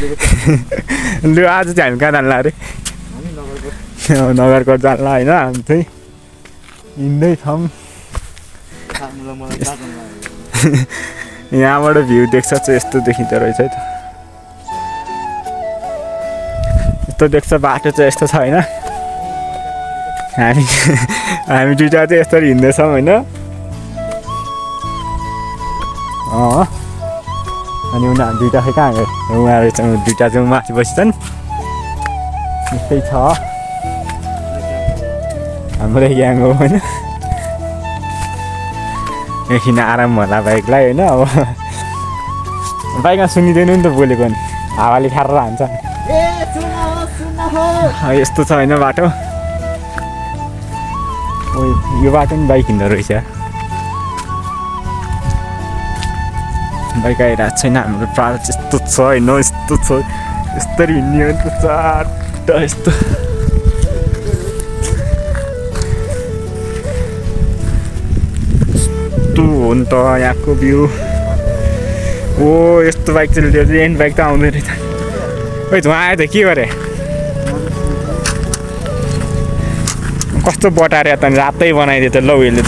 लु आज चाहिँ हामी कहाँ जान्ला अरे नगरकोट जान्ला होइन हामी चाहिँ हिँड्दैछौँ यहाँबाट भ्यू देख्छ चाहिँ यस्तो देखिँदो रहेछ है त यस्तो देख्छ बाटो चाहिँ यस्तो छ होइन हामी दुइटा चाहिँ यसरी हिँड्दैछौँ होइन अनि उनीहरू दुइटा खै कहाँ गयो उनीहरू चाहिँ दुइटा चाहिँ माथि बस्छन् यस्तै छ हाम्रो ग्याङ हो होइन एकछिन आराम होला बाइकलाई होइन अब बाइकमा सुनिँदैन नि त बोलेको नि हावाले खाएर हान्छ यस्तो छ होइन बाटो यो बाटो नि बाइक हिँड्दो रहेछ बाइक आइरहेको छैन हाम्रो प्रायः यस्तो छ होइन यस्तो छ यस्तरी हिँड्ने हो चाट यस्तो यस्तो हो नि त यहाँको भ्यू ओ यस्तो बाइक चाहिँ रेन्ट बाइक त आउँदैन रहेछ खै धुवा आयो त के गरे कस्तो बटारे त रातै बनाइदियो त लौ यसले त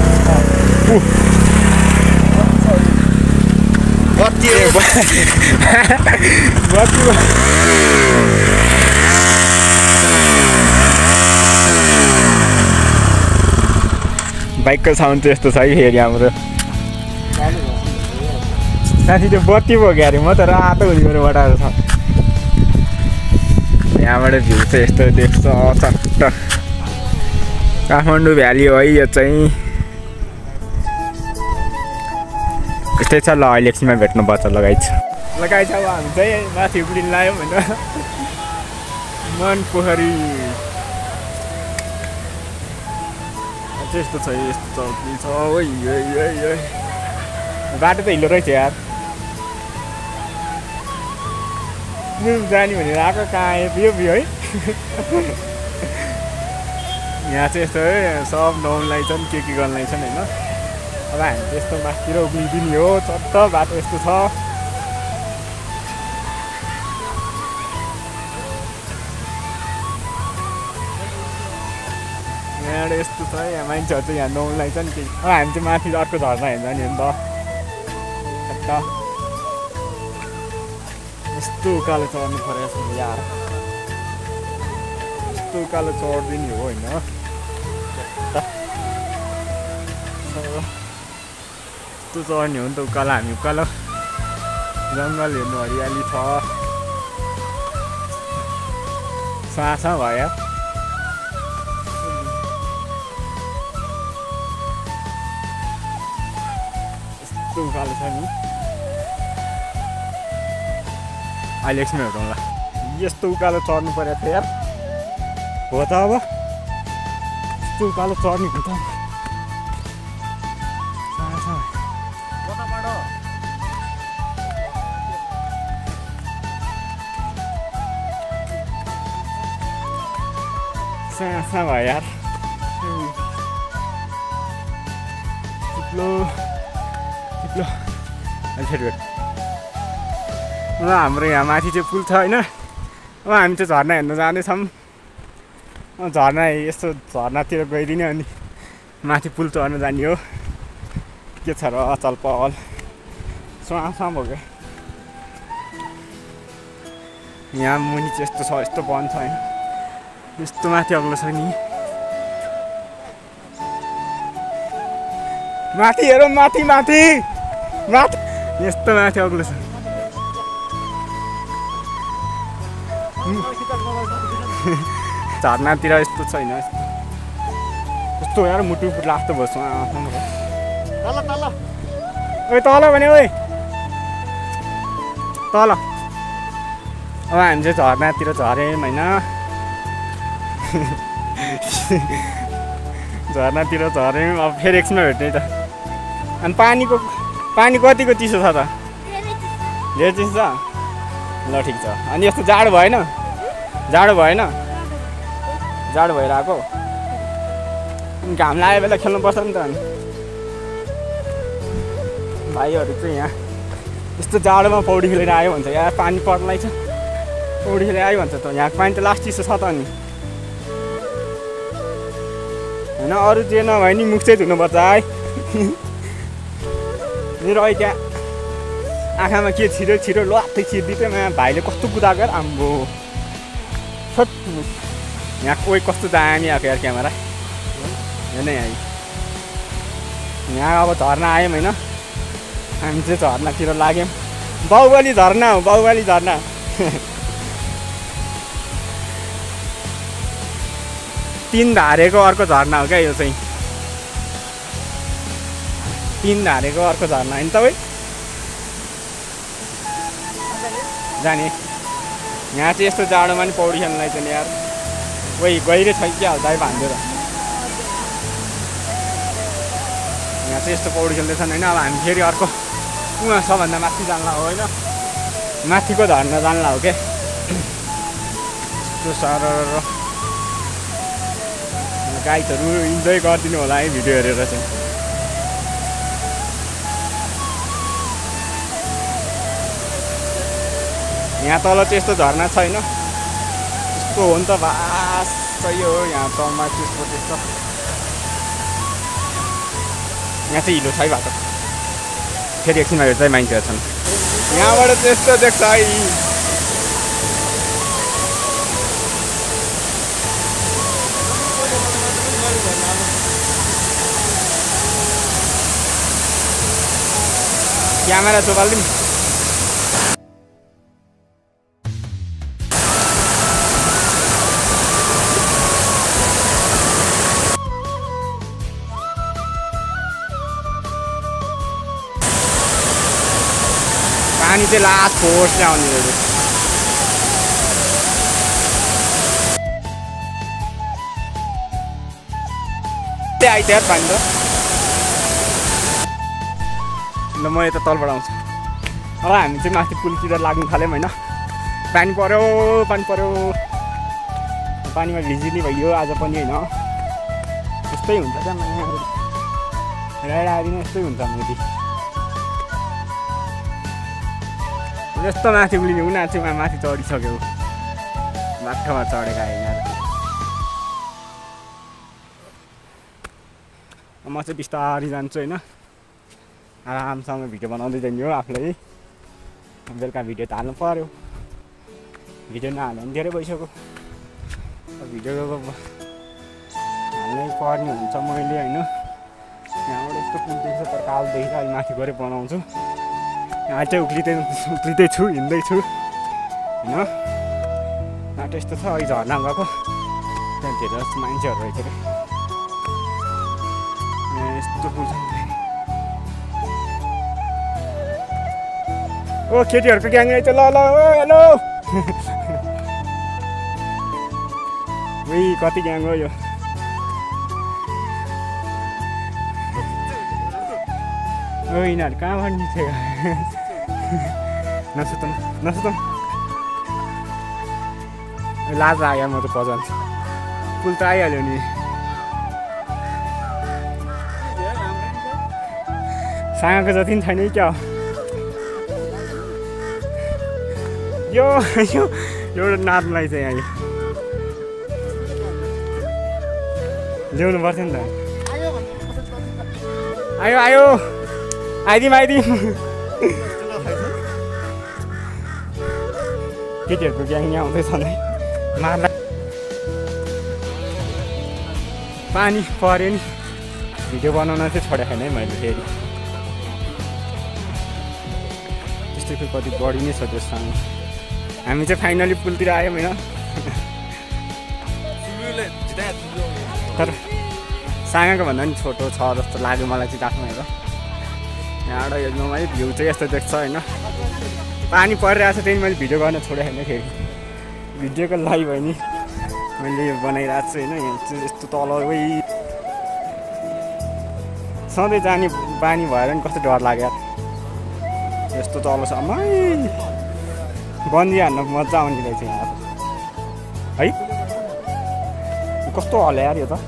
बाइकको साउन्ड चाहिँ यस्तो छ है फेरि हाम्रो साथी त्यो बत्ती पो क्या अरे म त रातो हुने मेरो बटाएर छ यहाँबाट भ्यू चाहिँ यस्तो देख्छ चट्ट काठमाडौँ भ्याली हो है यो चाहिँ यस्तै छ ल अहिले एकछिनमा भेट्नुपर्छ लगाइछ अब हामी चाहिँ माथि उक्लिन लाग्यौँ होइन मन पोखरी यस्तो छ यस्तो चौकी छ बाटो त हिलो रहेछ यार जाने भनेर आएको कहाँ आयो यो है यहाँ चाहिँ यस्तो है सब नौलाई छन् के गर्नलाई छन् होइन अब हामी चाहिँ यस्तो माथितिर उक्लिदिने हो चट्ट बाटो यस्तो छ यहाँबाट यस्तो छ यहाँ मान्छेहरू चाहिँ यहाँ नौलाई छन् कि अब हामी चाहिँ माथि अर्को झर्ना हेर्छ नि त यस्तो उकालो चढ्नु पऱ्यो जस्तो यार यस्तो उकालो चढ्दिने हो होइन यस्तो चढ्ने हो नि त उकालो हामी उकालो जङ्गल हेर्नु हरियाली छ सासा भयो यस्तो उकालो छ नि अहिले एकछिन हेरौँला यस्तो उकालो चढ्नु पऱ्यो थियो यार हो त अब यस्तो उकालो चढ्ने हो त सासा भयो यार चिप्लो चिप्लो फेरि हाम्रो यहाँ माथि चाहिँ पुल छ होइन अब हामी चाहिँ झर्ना हेर्नु जाँदैछौँ झर्ना यस्तो झर्नातिर गइदिने अनि माथि पुल चढ्नु जाने हो के छ र अचल पहल स्वासा भयो क्या यहाँ मुनि चाहिँ यस्तो छ यस्तो बन छ होइन यस्तो माथि अग्लो छ नि माथि हेरौँ माथि माथि माथि यस्तो माथि अग्लो छ झर्नातिर यस्तो छैन यस्तो यार मुटु लाग्दो भयो ओइ तल भने ओइ तल अब हामी चाहिँ झर्नातिर झऱ्यौँ होइन झर्नातिर झऱ्यौँ अब फेरि एकछिनमा भेट्ने त अनि पानी कतिको चिसो छ त धेरै चिसो छ ल ठिक छ अनि यस्तो जाडो भएन जाडो भएर आएको घाम लागेको बेला खेल्नुपर्छ नि त अनि भाइहरू चाहिँ यहाँ यस्तो जाडोमा पौडी खेलेर आयो भन्छ यार पानी पर्नलाई छ पौडी खेलेर आयो भन्छ त यहाँको पानी त लास्ट चिसो छ त अनि होइन अरू जे नभए नि मुख चाहिँ धुनुपर्छ है मेरो अहिले त्यहाँ आँखामा के छिटो छिटो लत्तै छिर्दिथ्यो भाइले कस्तो कुदाएको यार आम्बो यहाँ कोही कस्तो दामी आएको यार क्यामेरा हेर्न यहाँ अब झर्ना आयौँ होइन हामी चाहिँ झर्नातिर लाग्यौँ बाहुबली झर्ना हो बाहुबली झर्ना तीन धारेको अर्को झर्ना हो क्या यो चाहिँ तीन धारेको अर्को झर्ना होइन तपाईँ जाने यहाँ चाहिँ यस्तो जाडोमा नि पौडी खेल्नलाई चाहिँ यार कोही गहिरो छ क्या दाइ भान्देर यहाँ चाहिँ यस्तो पौडी खेल्दैछन् होइन अब हामी फेरि अर्को उहाँ सबभन्दा माथि जान्ला हो होइन माथिको झर्ना जान्ला हो क्या यस्तो साह्रो गाइडहरू इन्जोय गरिदिनु होला है भिडियो हेरेर चाहिँ यहाँ तल चाहिँ यस्तो झर्ना छैन यस्तो हो नि त बास सही हो यहाँ तलमा त्यस्तो त्यस्तो यहाँ चाहिँ हिलो छ है बाटो फेरि एकछिनमा हेर्दै मान्छेहरू छन् यहाँबाट चाहिँ यस्तो देख्छ है क्यामेरा चोबालिदिउँ पानी चाहिँ लास्ट फोर्सले आउने रहेछ आइत्यो यार पानी त ल म यता तलबाट आउँछु अब हामी चाहिँ माथि पुलतिर लाग्नु थाल्यौँ होइन पानी पऱ्यो पानीमा भिजिने भइयो आज पनि होइन यस्तै हुन्छ क्या राइड आएर यस्तै हुन्छ मुदी यस्तो माथि उक्लिने उनीहरू चाहिँ माथि चढिसक्यो माथामा चढेका होइन म चाहिँ बिस्तारै जान्छु होइन आरामसँग भिडियो बनाउँदै जाने हो आफूलाई बेलुका भिडियो त हाल्नु पऱ्यो भिडियो नहाल्नु पनि धेरै भइसक्यो भिडियो हाल्नै पर्ने हुन्छ मैले होइन यहाँबाट यस्तो पुल देख्छ तर कालदेखि अहिले माथि गएर बनाउँछु यहाँ चाहिँ उक्लिँदैछु हिँड्दैछु होइन बाटो यस्तो छ अहिले झर्ना गएको त्यहाँ धेरै जस्तो मान्छेहरू रहेछ क्या यस्तो पुल छ ओ केटीहरूको ग्याङ रहेछ ल ल ओ हेलो उही कति ग्याङ हो यो ओ यिनीहरू कहाँबाट निस्केको नसुतौँ लाज लाग्यो म त बजाउँछु पुल त आइहाल्यो नि सँगको जति पनि छैन क्या यो एउटा नाच्नुलाई चाहिँ आयो ल्याउनु पर्थ्यो नि त आयो आइदिउँ केटीहरूको ग्याङ यहाँ आउँदैछ नै मार्ला पानी पऱ्यो नि भिडियो बनाउन चाहिँ छोडेको छैन है मैले फेरि त्यस्तै कति बढी नै छ त्यससँग हामी चाहिँ फाइनली पुलतिर आयौँ होइन तर साँगाको भन्दा पनि छोटो छ जस्तो लाग्यो मलाई चाहिँ आफ्नो हेर यहाँबाट हेर्नुमा है भ्यू चाहिँ यस्तो देख्छ होइन पानी परिरहेको छ त्यही मैले भिडियो गर्न छोडेको छैन फेरि भिडियोको लागि भयो नि मैले यो बनाइरहेको छु होइन यहाँ चाहिँ यस्तो तल सधैँ जाने बानी भएर नि कस्तो डर लाग्यो यस्तो तलसम्म बन्दी हान्न मजा आउने रहेछ यहाँ है कस्तो हल्यो यार यो त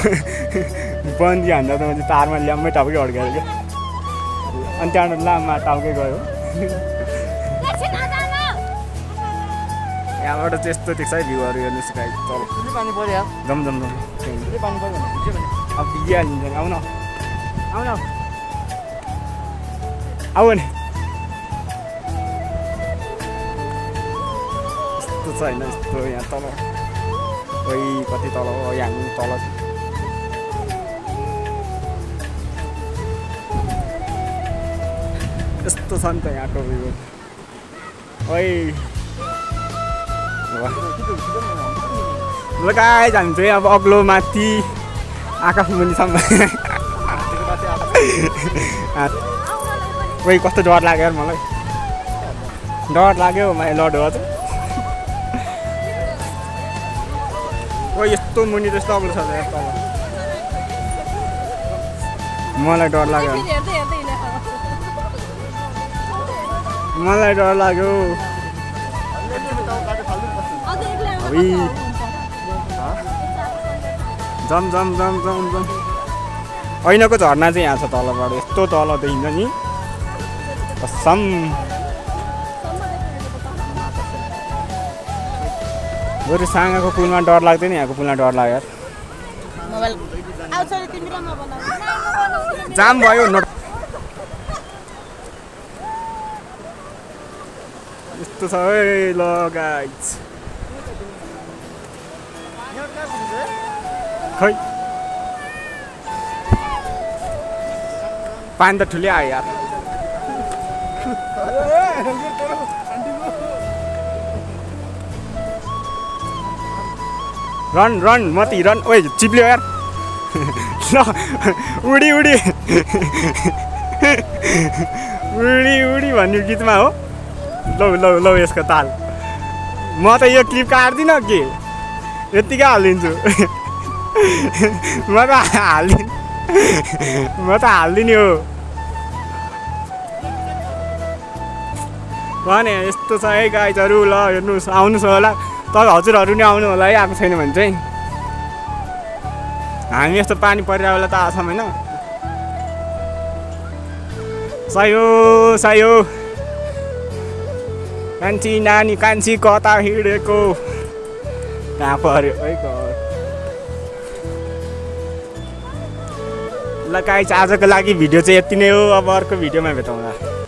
बन्दी हान्दा त मैले तारमा ल्याम्मै टाउकै अड्काएर क्या अनि त्यहाँबाट लाममा टाउकै गयो यहाँबाट चाहिँ यस्तो देख्छ है भ्यूहरू हेर्नुहोस् गाइस चल पानी पर्यो जम जम जम पानी पर्यो अब भिजिहालिन्छ नि आउन आउन आऊ नि यस्तो छ होइन यस्तो यहाँ तल खोइ कति तल हो यहाँ तल यस्तो छ नि त यहाँको भ्यू ओइ ल गाइस हामी चाहिँ अब अग्लो माथि आकाशमुनिसम्म ओइ कस्तो डर लाग्यो यार मलाई डर लाग्यो मलाई लड हो ओ यस्तो मुनि त्यस्तो अग्लो छ यार तल मलाई डर लाग्यो मलाई डर लाग्यो जम जम जम जम जम ऐनाको झर्ना चाहिँ यहाँ छ तलबाट यस्तो तल देखिन्छ नि कसम बरु साँगाको पुलमा डर लाग्दैन यहाँको पुलमा डर लाग्यो जाम भयो यस्तो छ है ल गाइस खै पानी त ठुलै आयो यार रन रन मती रन ओइ चिप्ल्यो यार ल उडी उडी उडी उडी भन्ने गीतमा हो लौ लौ लौ यसको ताल म त यो क्लिप काट्दिनँ के यत्तिकै हालिदिन्छु म त हालिदिने हो भने यस्तो छ है गाइजहरू ल हेर्नुहोस् आउनुहोस् होला तर हजुरहरू नि आउनु होला है आएको छैन भने चाहिँ हामी यस्तो पानी परिरहेको बेला त आएको छौँ होइन सायो सायो कान्छी नानी कान्छी कता हिँडेको कहाँ पर्यो है ल गाइस आजको लागि भिडियो चाहिँ यति नै हो अब अर्को भिडियोमा भेटौँला